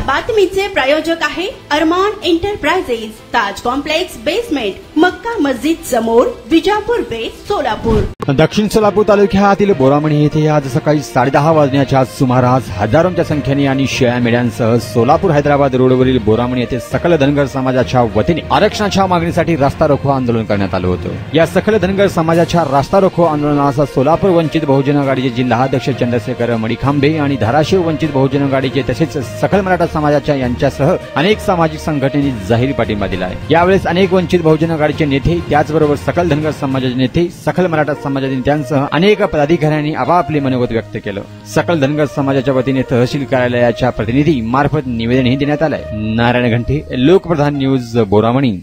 बातमीचे प्रायोजक आहे Arman enterprises, Taj complex basement, Mecca Masjid समोर, विजापूर बेस, सोलापूर। दक्षिण सोलापूर तालुक्यातील बोरामणी येथे आज सकाळी 10:30 वाजण्याच्या सुमारास हजारोंच्या संख्येने आणि शेळ्या मेंढ्यांसह सोलापूर हैदराबाद रोडवरील बोरामणी येथे सकल धनगर समाजाच्या वतीने आरक्षणाच्या मागणीसाठी रास्ता रोको आंदोलन करण्यात आलं होतं। या सकल धनगर समाजाच्या रास्ता रोको आंदोलनास सोलापूर वंचित बहुजन आघाडीचे जिल्हाध्यक्ष चंद्रशेखर मडिखांबे आणि धाराशिव वंचित बहुजन आघाडीचे तसेच सकल मराठा समाजाच्या यांच्यासह अनेक सामाजिक संघटनांनी जाहीर पाठिंबा दिला आहे। यावेळेस अनेक वंचित बहुजन आघाडीचे नेते, त्याचबरोबर सकल धनगर समाजाचे नेते, सकल मराठा समाजाचे नेत्यांसह अनेक पदाधिकाऱ्यांनी आपापले मनोगत व्यक्त केलं। सकल धनगर समाजाच्या वतीने तहसील कार्यालयाच्या प्रतिनिधी मार्फत निवेदनही देण्यात आलंय। नारायण घंटे, लोकप्रधान न्यूज, बोरामणी।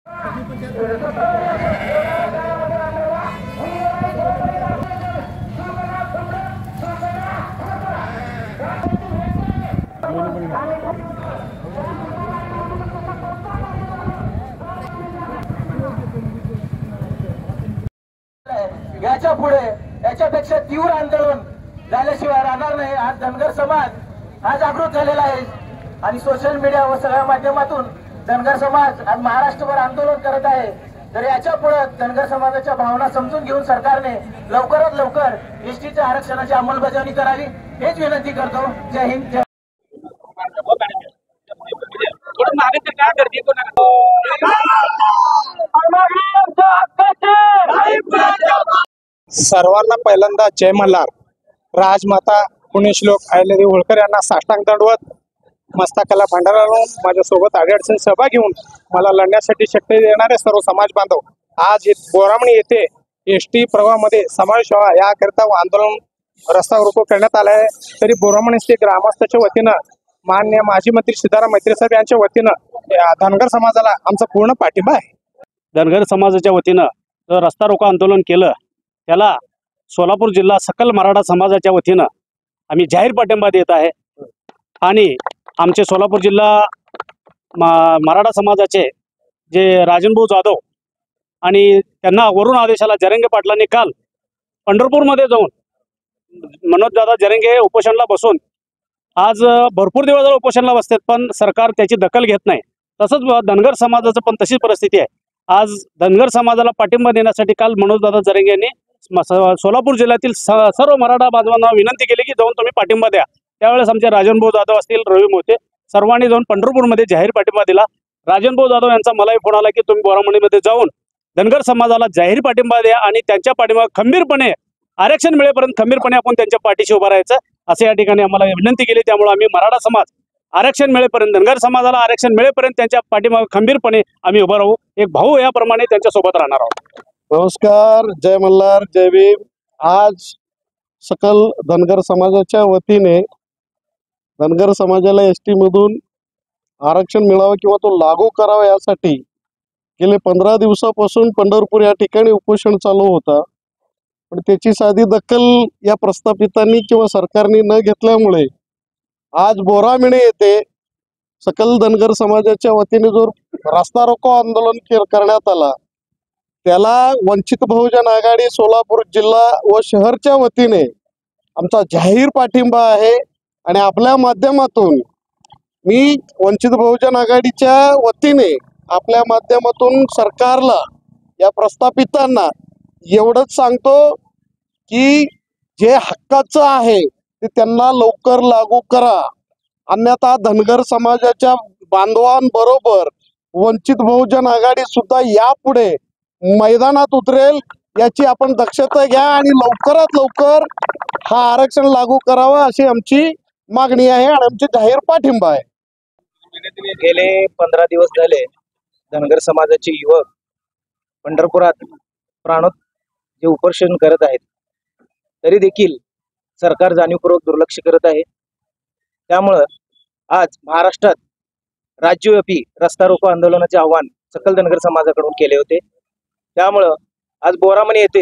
याच्या पुढे याच्यापेक्षा तीव्र आंदोलन झाल्याशिवाय राहणार नाही। आज धनगर समाज हा जागृत झालेला आहे आणि सोशल मीडिया व सगळ्या माध्यमातून धनगर समाज आज महाराष्ट्रभर आंदोलन करत आहे। तर याच्या पुढे धनगर समाजाच्या भावना समजून घेऊन सरकारने लवकरात लवकर एसटीच्या आरक्षणाची अंमलबजावणी करावी हेच विनंती करतो। जय हिंद, जय सर्वांना पहिल्यांदा जय मल्हार। राजमाता पुण्यश्लोक अहिल्यादेवी होळकर यांना साष्टांग दंडवत, मस्तकाला भंडारा लावून माझ्यासोबत अडीअडचणी सभा घेऊन मला लढण्यासाठी शक्ती देणारे सर्व समाज बांधव आज बोरामणी येथे एसटी प्रवाहामध्ये समावेश व्हावा याकरिता आंदोलन रस्ता रोको करण्यात आला आहे। तरी बोरामणी येथे ग्रामस्थांच्या वतीनं माननीय माजी मंत्री सिद्धाराम मैत्री साहेब यांच्या वतीनं धनगर समाजाला आमचा पूर्ण पाठिंबा आहे। धनगर समाजाच्या वतीनं जो रस्ता रोको आंदोलन केलं त्याला सोलापूर जिल्हा सकल मराठा समाजाच्या वतीनं आम्ही जाहीर पाठिंबा देत आहे। आणि आमचे सोलापूर जिल्हा मराठा समाजाचे जे राजनभाऊ जाधव आणि त्यांना वरून आदेशाला जरंगे पाटलांनी काल पंढरपूरमध्ये जाऊन मनोजदादा जरंगे उपोषणला बसून आज भरपूर दिवस उपोषणला बसतात पण सरकार त्याची दखल घेत नाही। तसंच धनगर समाजाचं पण तशीच परिस्थिती आहे। आज धनगर समाजाला पाठिंबा देण्यासाठी काल मनोजदादा जरंगे यांनी सोलापूर जिल्ह्यातील सर्व मराठा बांधवांना विनंती केली की जाऊन तुम्ही पाठिंबा द्या। त्यावेळेस आमचे राजनभाऊ जाधव असतील, रवी मोते सर्वांनी जाऊन पंढरपूरमध्ये जाहीर पाठिंबा दिला। राजनभाऊ जाधव यांचा मलाही फोन आला की तुम्ही बोरामणीमध्ये जाऊन धनगर समाजाला जाहीर पाठिंबा द्या आणि त्यांच्या पाठिंबा खंबीरपणे आरक्षण मिळेपर्यंत खंबीरपणे आपण त्यांच्या पाठीशी उभा राहायचं असे या ठिकाणी आम्हाला विनंती केली। त्यामुळे आम्ही मराठा समाज आरक्षण मिळेपर्यंत, धनगर समाजाला आरक्षण मिळेपर्यंत त्यांच्या पाठीमागे खंबीरपणे आम्ही उभा राहू, एक भाऊ याप्रमाणे त्यांच्या सोबत राहणार आहोत। नमस्कार, जय मल्हार, जय भीम। आज सकल धनगर समाजाच्या वतीने धनगर समाजाला एसटी मधून आरक्षण मिळावं किंवा तो लागू करावा यासाठी गेले 15 दिवसापासून पंढरपूर या ठिकाणी उपोषण चालू होता। पण त्याची साधी दखल या प्रस्थापितांनी किंवा सरकारने न घेतल्यामुळे आज बोरामणी येथे सकल धनगर समाजाच्या वतीने जो रास्ता रोको आंदोलन करण्यात आला त्याला वंचित बहुजन आघाडी सोलापूर जिल्हा व शहरच्या वतीने आमचा जाहीर पाठिंबा आहे। आणि आपल्या माध्यमातून मी वंचित बहुजन आघाडीच्या वतीने आपल्या माध्यमातून सरकारला, या प्रस्थापितांना एवढंच सांगतो की जे हक्काचं आहे ते त्यांना लवकर लागू करा, अन्यथा धनगर समाजाच्या बांधवांबरोबर वंचित बहुजन आघाडी सुद्धा यापुढे मैदानात उतरेल याची आपण दक्षता घ्या आणि लवकरात लवकर हा आरक्षण लागू करावा अशी आमची मागणी आहे आणि आमचे जाहीर पाठिंबा आहे। गेले 15 दिवस झाले धनगर समाजाचे युवक पंढरपुरात प्राणोत जे उपोषण करत आहेत तरी देखील सरकार जाणीवपूर्वक दुर्लक्ष करत आहे। त्यामुळं आज महाराष्ट्रात राज्यव्यापी रस्ता रोको आंदोलनाचे आव्हान सकल धनगर समाजाकडून केले होते। त्यामुळं आज बोरामणी येथे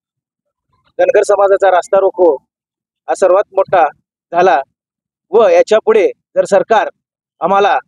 धनगर समाजाचा रस्ता रोको हा सर्वात मोठा झाला व याच्या पुढे जर सरकार आम्हाला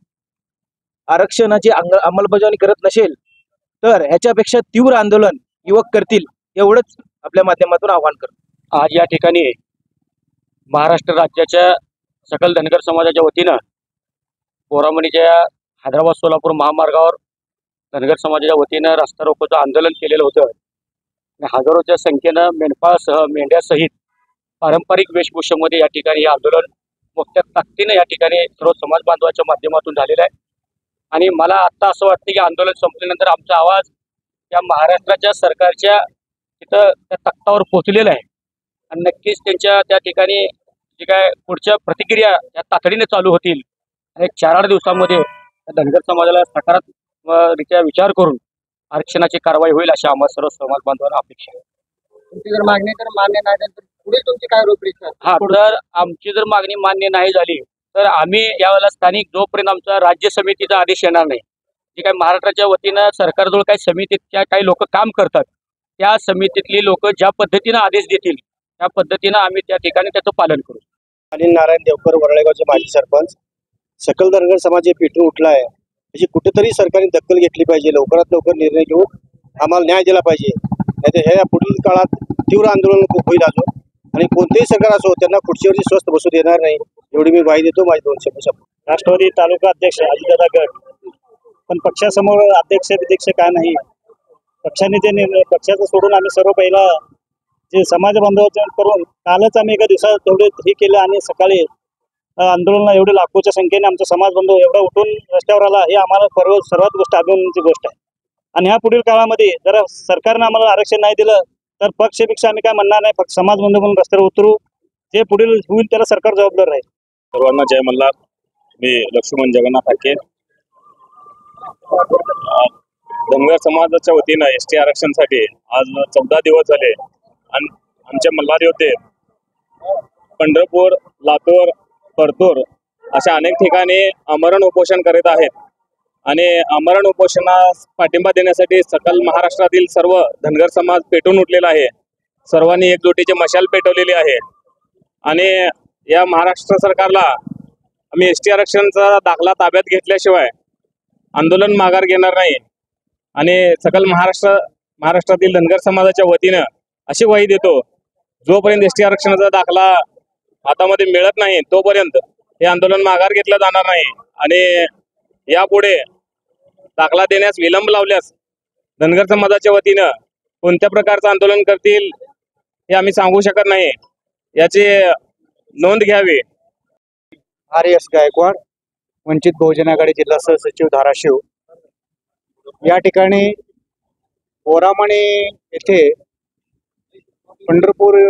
आरक्षणाची अंमलबजावणी करत नसेल तर ह्याच्यापेक्षा तीव्र आंदोलन युवक करतील एवढंच आपल्या माध्यमातून आवाहन करतो। आज या ठिकाणी महाराष्ट्र राज्याच्या सकल धनगर समाजाच्या वतीनं बोरामणीच्या हैदराबाद सोलापूर महामार्गावर धनगर समाजाच्या वतीनं रस्ता रोकोचं आंदोलन केलेलं होतं आणि हजारोच्या संख्येनं मेंढपाळसह मेंढ्यासहित पारंपरिक वेशभूषेमध्ये या ठिकाणी हे आंदोलन मोठ्या ताकदीनं या ठिकाणी सर्व समाज बांधवाच्या माध्यमातून झालेलं आहे। आणि मला आता असं वाटतं की आंदोलन संपल्यानंतर आमचा आवाज या महाराष्ट्राच्या सरकारच्या तिथं त्या तख्तावर पोहोचलेला आहे आणि नक्कीच त्यांच्या त्या ठिकाणी जे काय पुढच्या प्रतिक्रिया या तातडीने चालू होतील आणि 4-8 दिवसांमध्ये धनगर समाजाला सकारात्मकरित्या विचार करून आरक्षणाची कारवाई होईल अशी आम्हा सर्व समाज बांधवांना अपेक्षा आहे। तुमची जर मागणी तर मान्य नाही तर पुढे तुमची काय रूपरेषा? हा, जर आमची जर मागणी मान्य नाही झाली तर आम्ही यावेळेला स्थानिक जोपर्यंत आमचा राज्य समितीचा आदेश येणार नाही, जे काही महाराष्ट्राच्या वतीनं सरकारजवळ काही समितीच्या काही लोक काम करतात त्या समितीतली लोक ज्या पद्धतीनं आदेश देतील त्या पद्धतीनं आम्ही त्या ठिकाणी त्याचं पालन करू। अनिल नारायण देवकर, वरळेगावचे माजी सरपंच। सकल धनगर समाज जे पेटून उठला आहे त्याची कुठेतरी सरकारने दखल घेतली पाहिजे, लवकरात लवकर निर्णय घेऊन आम्हाला न्याय दिला पाहिजे, नाहीतर ह्या पुढील काळात तीव्र आंदोलन होईल अजून आणि कोणतेही सरकार असो त्यांना खुर्चीवरची स्वस्त बसू देणार नाही एवढी मी ग्वाही देतो। माझे 2 शब्द। राष्ट्रवादी तालुका अध्यक्ष अजितदादा गट, पण पक्षासमोर अध्यक्ष काय नाही, पक्षाने ते पक्षाचं सोडून आम्ही सर्व पहिला जे समाज बांधवाचं करून कालच आम्ही एका दिवसात तेवढे हे केलं आणि सकाळी आंदोलनाला एवढे लाखोच्या संख्येने आमचा समाज बांधव एवढा उठून रस्त्यावर आला, हे आम्हाला सर्वात गोष्ट अभिमानाची गोष्ट आहे। आणि ह्या पुढील काळामध्ये जर सरकारने आम्हाला आरक्षण नाही दिलं तर पक्षपेक्षा आम्ही काय म्हणणार नाही, फक्त समाज बांधव म्हणून रस्त्यावर उतरू, जे पुढील होईल त्याला सरकार जबाबदार राहील। सर्वांना जय मल्हार। मी लक्ष्मण जगन्नाथ हाके, धनगर समाजाच्या वतीनं एसटी आरक्षणासाठी आज 14 दिवस झाले आणि आमचे मल्हार योद्धे पंढरपूर, लातूर, परतूर अशा अनेक ठिकाणी आमरण उपोषण करीत आहेत आणि आमरण उपोषणास पाठिंबा देण्यासाठी सकल महाराष्ट्रातील सर्व धनगर समाज पेटून उठलेला आहे। सर्वांनी एकजुटीची मशाल पेटवलेली आहे आणि या महाराष्ट्र सरकारला आम्ही एसटी आरक्षणाचा दाखला ताब्यात घेतल्याशिवाय आंदोलन माघार घेणार नाही आणि सकल महाराष्ट्रातील धनगर समाजाच्या वतीनं अशी ग्वाही देतो, जोपर्यंत एसटी आरक्षणाचा दाखला हातामध्ये मिळत नाही तोपर्यंत हे आंदोलन माघार घेतलं जाणार नाही आणि यापुढे दाखला देण्यास विलंब लावल्यास धनगर समाजाच्या वतीनं कोणत्या प्रकारचं आंदोलन करतील हे आम्ही सांगू शकत नाही, याची नोंद घ्यावी। RS गायकवाड, वंचित बहुजन आघाडी जिल्हा सहसचिव धाराशिव। या ठिकाणी बोरामणी येथे पंढरपूर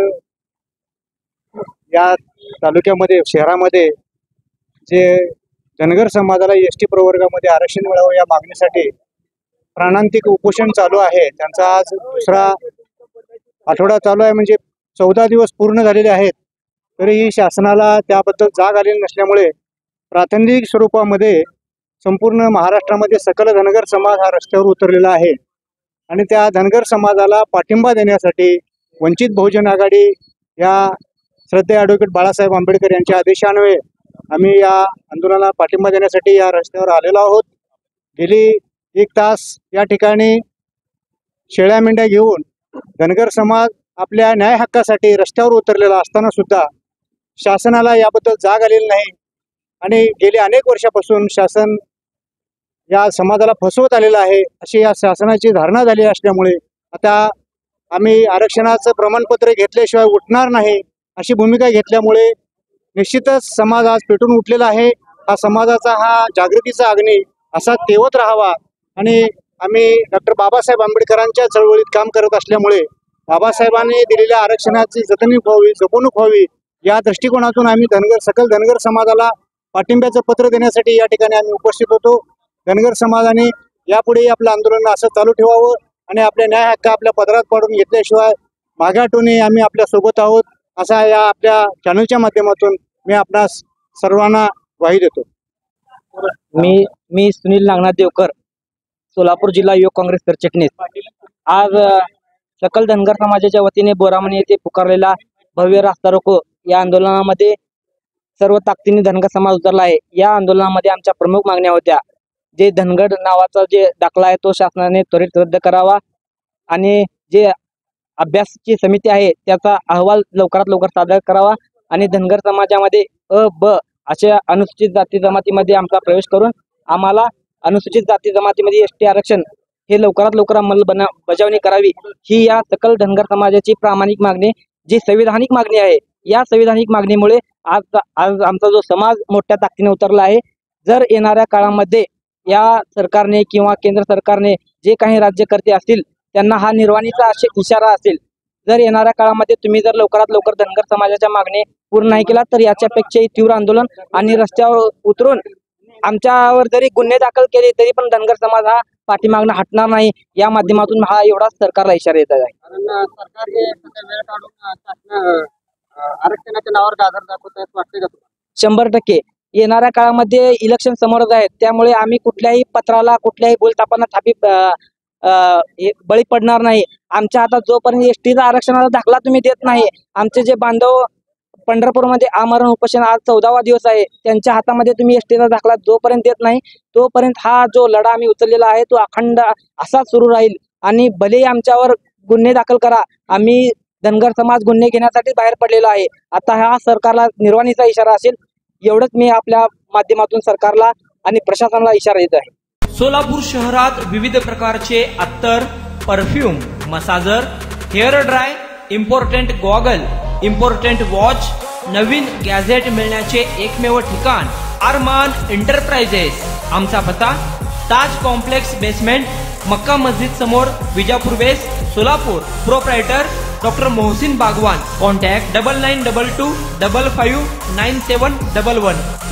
या तालुक्यामध्ये शहरामध्ये जे धनगर समाजाला एसटी प्रवर्गामध्ये आरक्षण मिळावं या मागणीसाठी प्राणांतिक उपोषण चालू आहे। त्यांचा आज 2रा आठवडा चालू आहे, म्हणजे 14 दिवस पूर्ण झालेले आहेत, तरीही शासनाला त्याबद्दल जाग आलेली नसल्यामुळे प्रातिनिधिक स्वरूपामध्ये संपूर्ण महाराष्ट्रामध्ये सकल धनगर समाज हा रस्त्यावर उतरलेला आहे आणि त्या धनगर समाजाला पाठिंबा देण्यासाठी वंचित बहुजन आघाडी या श्रद्धेय ॲडव्होकेट बाळासाहेब आंबेडकर यांच्या आदेशान्वये आम्ही या आंदोलनाला पाठिंबा देण्यासाठी या रस्त्यावर आलेलो आहोत। गेली 1 तास या ठिकाणी शेळ्या मेंढ्या घेऊन धनगर समाज आपल्या न्याय हक्कासाठी रस्त्यावर उतरलेला असताना सुद्धा शासनाला याबद्दल जाग आलेली नाही आणि गेली अनेक वर्षापासून शासन या समाजाला फसवत आलेलं आहे अशी या शासनाची धारणा झाली असल्यामुळे आता आम्ही आरक्षणाचं प्रमाणपत्र घेतल्याशिवाय उठणार नाही अशी भूमिका घेतल्यामुळे निश्चितच समाज आज पेटून उठलेला आहे। हा समाजाचा हा जागृतीचा अग्नी असा तेवत राहावा आणि आम्ही डॉक्टर बाबासाहेब आंबेडकरांच्या चळवळीत काम करत असल्यामुळे बाबासाहेबांनी दिलेल्या आरक्षणाची जपणूक व्हावी या दृष्टिकोनातून आम्ही सकल धनगर समाजाला पाठिंब्याचं पत्र देण्यासाठी या ठिकाणी आम्ही उपस्थित होतो। धनगर समाजाने यापुढे आपलं आंदोलन असं चालू ठेवावं आणि आपल्या न्याय हक्क आपल्या पदरात पाडून घेतल्याशिवाय मागे हटू नये, आम्ही आपल्या सोबत आहोत असा या आपल्या चॅनलच्या माध्यमातून मी आपणास सर्वांना ग्वाही देतो। मी सुनील नागनाथ देवकर, सोलापूर जिल्हा युवक काँग्रेस सरचिटणीस। आज सकल धनगर समाजाच्या वतीने बोरामणी येथे पुकारलेला भव्य रास्ता रोको या आंदोलनामध्ये सर्व ताकदीने धनगर समाज उतरला आहे। या आंदोलनामध्ये आमच्या प्रमुख मागण्या होत्या, जे धनगर नावाचा जे दाखला आहे तो शासनाने त्वरित रद्द करावा आणि जे अभ्यासची समिती आहे त्याचा अहवाल लवकरात लवकर सादर करावा आणि धनगर समाजामध्ये अ, ब अशा अनुसूचित जाती जमातीमध्ये आमचा प्रवेश करून आम्हाला अनुसूचित जाती जमातीमध्ये एसटी आरक्षण हे लवकरात लवकर अंमलबजावणी करावी ही या सकल धनगर समाजाची प्रामाणिक मागणी, जी संविधानिक मागणी आहे. या संविधानिक मागणीमुळे आज आमचा जो समाज मोठ्या ताकदीने उतरला आहे. जर येणाऱ्या काळामध्ये या सरकारने किंवा केंद्र सरकारने जे काही राज्यकर्ते असतील त्यांना हा निर्वाणीचा इशारा असेल, जर येणाऱ्या काळामध्ये तुम्ही जर लवकरात लवकर धनगर समाजाच्या मागणी पूर्ण नाही केला तर याच्यापेक्षाही तीव्र आंदोलन आणि रस्त्यावर उतरून आमच्यावर जरी गुन्हे दाखल केले तरी पण धनगर समाज हा पाठीमागणं हटणार नाही. या माध्यमातून हा एवढा सरकारला इशारा येत आहे. आरक्षणाच्या नावावर गाजर दाखवत वाटते का? 100% येणाऱ्या काळामध्ये इलेक्शन समोरच आहेत. त्यामुळे आम्ही कुठल्याही पत्राला कुठल्याही बोलतापांना बळी पडणार नाही. आमच्या हातात जोपर्यंत एसटीचा आरक्षणाचा दाखला तुम्ही देत नाही, आमचे जे बांधव पंढरपूरमध्ये आमरण उपोषण आज 14वा दिवस आहे, त्यांच्या हातामध्ये तुम्ही एसटीचा दाखला जोपर्यंत देत नाही तोपर्यंत हा जो लढा आम्ही उचललेला आहे तो अखंड असाच सुरू राहील. आणि भलेही आमच्यावर गुन्हे दाखल करा, आम्ही धनगर समाज गुन्हे घेण्यासाठी बाहेर पडलेलो आहे. आता हा सरकारला निर्वाणीचा इशारा असेल, एवढंच मी आपल्या माध्यमातून सरकारला आणि प्रशासनाला इशारा देत आहे. सोलापूर शहरात विविध प्रकारचे अत्तर, perfume, massager, hair dry, important goggle, important watch, नवीन गॅझेट मिळण्याचे एकमेव ठिकाण अरमान एंटरप्राइजेस. आमचा पत्ता ताज कॉम्प्लेक्स बेसमेंट, मक्का मस्जिद समोर, Vijapur west, Solapur. Proprietor doctor Mohsin Bagwan. Contact 9922 55 9711.